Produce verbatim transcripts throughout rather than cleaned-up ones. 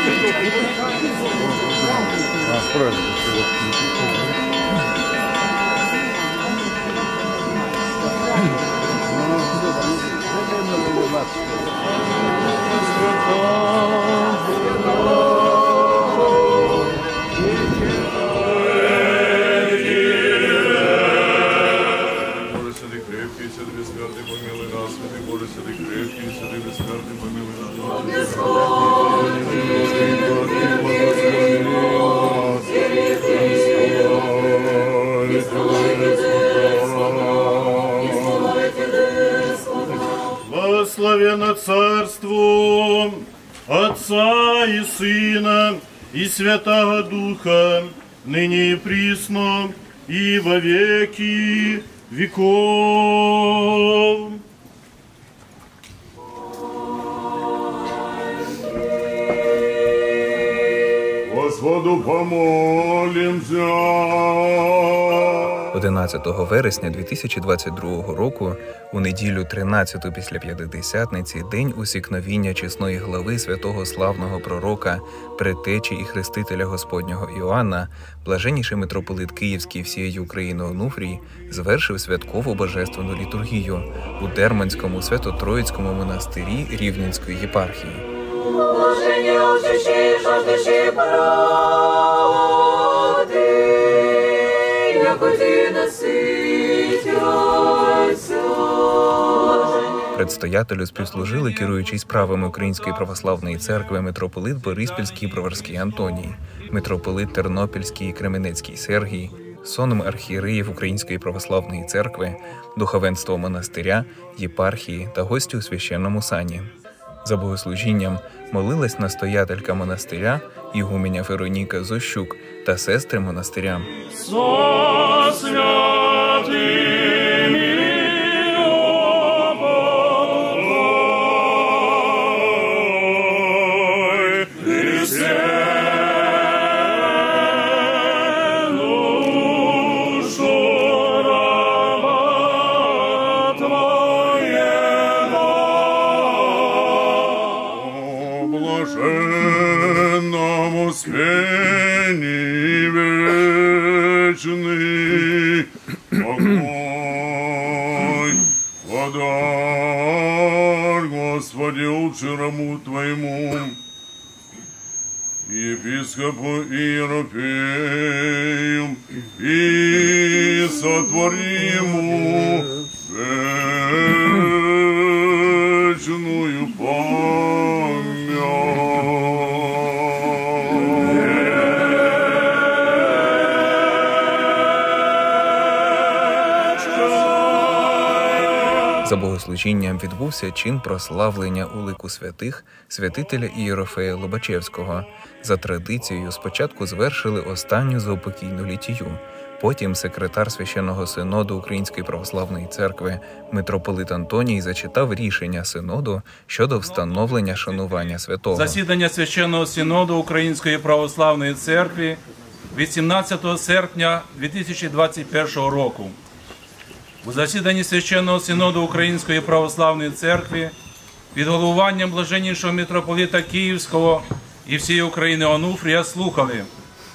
Благословенно Царство Отца и Сына и Святого Духа, ныне и присно, и во веки веков. Господу помолимся. одинадцятого вересня дві тисячі двадцять другого року, у неділю тринадцяту після П'ятидесятниці, день усікновіння чесної глави святого славного пророка, предтечі і хрестителя Господнього Іоанна, блаженніший митрополит Київський всієї України Онуфрій звершив святкову божественну літургію у Дерманському Свято-Троїцькому монастирі Рівненської єпархії. Положення очищи, жаждущі правди, як оті наситяться. Предстоятелю співслужили, керуючий справами Української православної церкви, митрополит Бориспільський Броварський Антоній, митрополит Тернопільський і Кременецький Сергій, соном архієреїв Української православної церкви, духовенство монастиря, єпархії та гості у священному сані. За богослужінням молилась настоятелька монастиря, ігуменя Вероніка Зощук та сестри монастиря. Со святими опокой, Христе, душу раба Твоего, о блаженному спении вечный покой, подай, Господи, учерому Твоему, епископу Иерофею, и сотвори ему вечную память. За богослужінням відбувся чин прославлення у лику святих святителя Ієрофея Лобачевського. За традицією спочатку звершили останню заупокійну літію. Потім секретар Священного Синоду Української православної церкви митрополит Антоній зачитав рішення Синоду щодо встановлення шанування святого. Засідання Священного Синоду Української православної церкви вісімнадцятого серпня дві тисячі двадцять першого року. У засіданні Священного Синоду Української православної церкви під головуванням блаженнішого митрополита Київського і всієї України Онуфрія слухали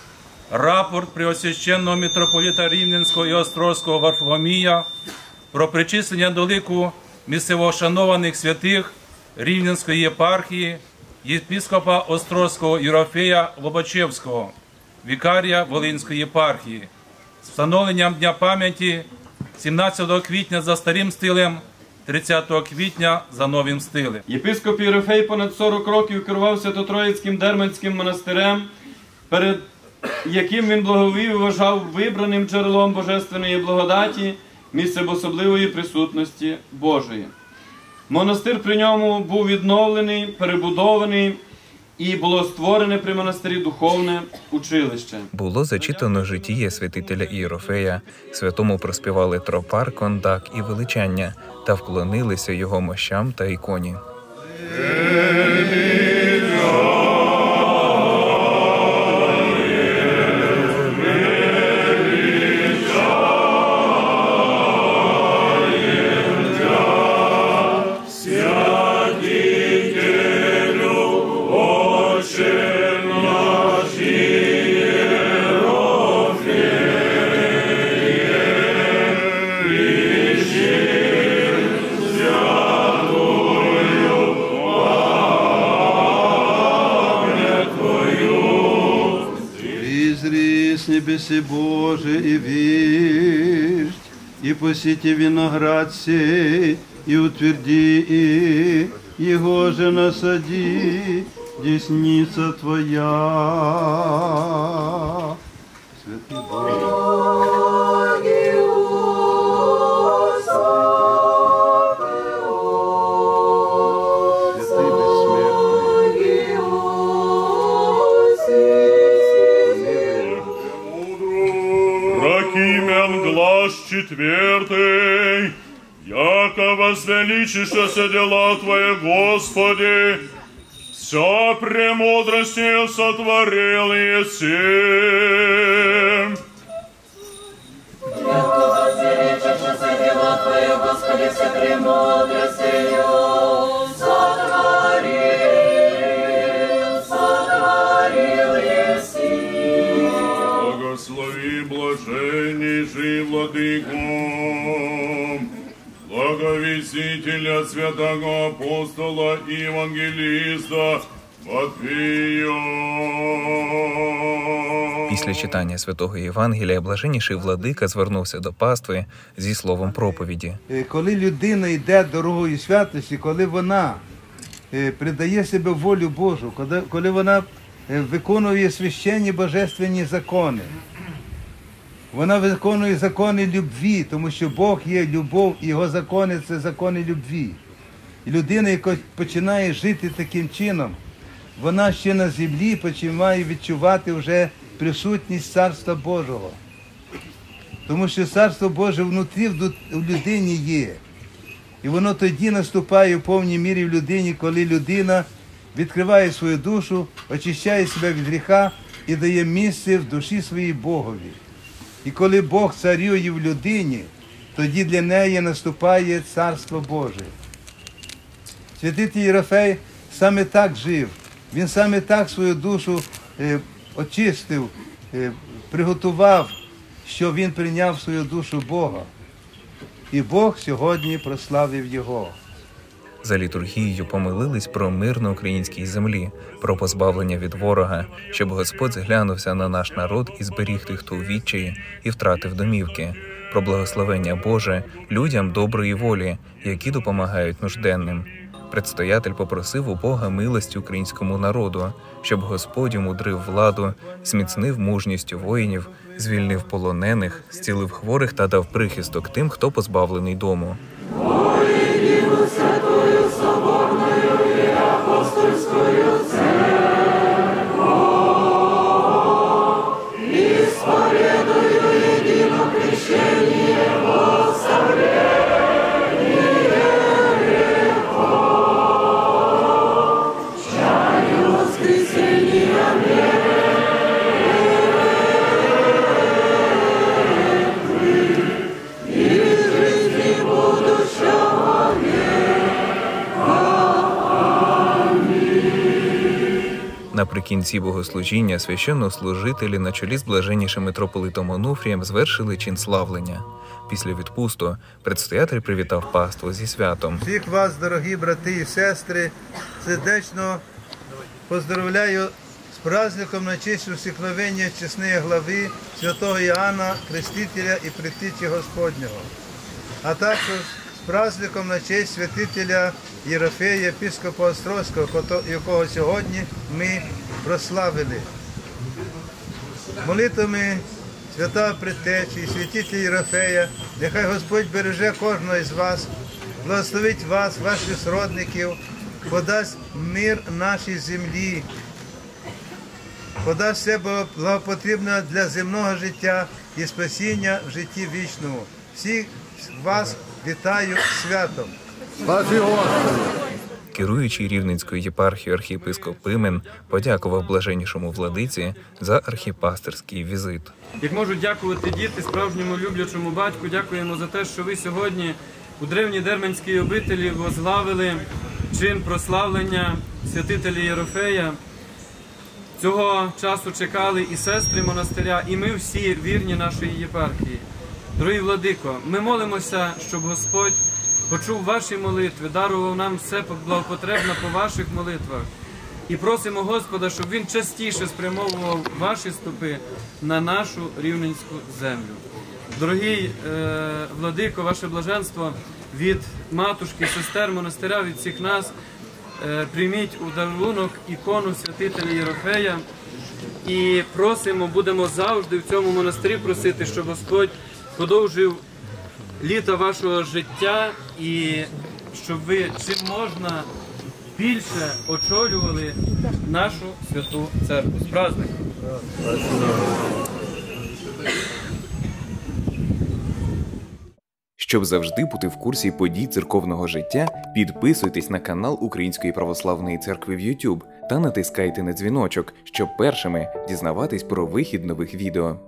рапорт Преосвященного митрополита Рівненського і Острозького Варфоломія про причислення до лику місцевошанованих святих Рівненської єпархії єпископа Острозького Іерофея Лобачевського, вікарія Волинської єпархії, з встановленням Дня пам'яті сімнадцятого квітня за старим стилем, тридцятого квітня за новим стилем. Єпископ Іерофей понад сорок років керував Свято-Троїцьким Дерманським монастирем, перед яким він благовів і вважав вибраним джерелом божественної благодаті, місцем особливої присутності Божої. Монастир при ньому був відновлений, перебудований, і було створене при монастирі духовне училище. Було зачитано житіє святителя Ієрофея, святому проспівали тропар, кондак і величання та вклонилися його мощам та іконі. Святителю, Отче, небеси Боже, и вишь, и посети виноград сей, и утверди и его же насади, десница Твоя. Святый Боже. Глаз четвертый, яко возвеличишься дела Твои, Господи, все премудростью сотворил еси. Яко возвеличишься дела Твои, Господи, все премудростью сотворил, сотворил еси. Благослови блаженнейший Владыко, благовестителя святого апостола и евангелиста Матвія. Після читання святого Євангелія блаженніший владика звернувся до пастви зі словом проповіді. Коли людина йде дорогою святості, коли вона придає себе волю Божу, коли вона виконує священні божественні закони, вона виконує закони любві, тому що Бог є любов, і Його закони – це закони любві. І людина, яка починає жити таким чином, вона ще на землі починає відчувати вже присутність Царства Божого. Тому що Царство Боже внутрі в людині є. І воно тоді наступає в повній мірі в людині, коли людина відкриває свою душу, очищає себе від гріха і дає місце в душі своїй Богові. І коли Бог царює в людині, тоді для неї наступає Царство Боже. Святитель Єрофей саме так жив. Він саме так свою душу е, очистив, е, приготував, що він прийняв свою душу Бога. І Бог сьогодні прославив його. За літургією помолились про мир на українській землі, про позбавлення від ворога, щоб Господь зглянувся на наш народ і зберіг тих, хто у відчаї і втратив домівки, про благословення Боже людям доброї волі, які допомагають нужденним. Предстоятель попросив у Бога милості українському народу, щоб Господь умудрив владу, зміцнив мужність воїнів, звільнив полонених, зцілив хворих та дав прихисток тим, хто позбавлений дому. Святою соборною і апостольською церквою, і сповідую єдино крещення во совершення грехов, чаю воскресения мертвых и жизни будущего Наприкінці богослужіння священнослужителі на чолі з блаженнішим митрополитом Онуфрієм звершили чин славлення. Після відпусту предстоятель привітав паству зі святом. Всіх вас, дорогі брати і сестри, сердечно поздравляю з праздником на честь усікновення чесної глави святого Іоанна, Крестителя і Предтечі Господнього, а також з праздником на честь святителя Єрофея, єпископа Острозького, якого сьогодні ми прославили. Молитвами святого Предтечі і святителя Єрофея, нехай Господь береже кожного із вас, благословить вас, ваших сродників, подасть мир нашій землі, подасть все благопотрібне для земного життя і спасіння в житті вічному. Всіх вас вітаю святом. Спаси Господи! Керуючий Рівненською єпархією архієпископ Пимен подякував блаженнішому владиці за архіпастерський візит. Як можуть дякувати діти справжньому люблячому батьку, дякуємо за те, що ви сьогодні у древній Дерменській обителі возглавили чин прославлення святителя Єрофея. Цього часу чекали і сестри монастиря, і ми всі вірні нашої єпархії. Дорогі владико, ми молимося, щоб Господь почув ваші молитви, дарував нам все благопотребне по ваших молитвах. І просимо Господа, щоб Він частіше спрямовував ваші стопи на нашу рівненську землю. Дорогий е, владико, ваше блаженство, від матушки, сестер монастиря, від всіх нас, е, прийміть у дарунок ікону святителя Єрофея і просимо, будемо завжди в цьому монастирі просити, щоб Господь подовжив літа вашого життя і щоб ви чим можна більше очолювали нашу святу церкву. З праздником! Щоб завжди бути в курсі подій церковного життя, підписуйтесь на канал Української Православної Церкви в YouTube та натискайте на дзвіночок, щоб першими дізнаватись про вихід нових відео.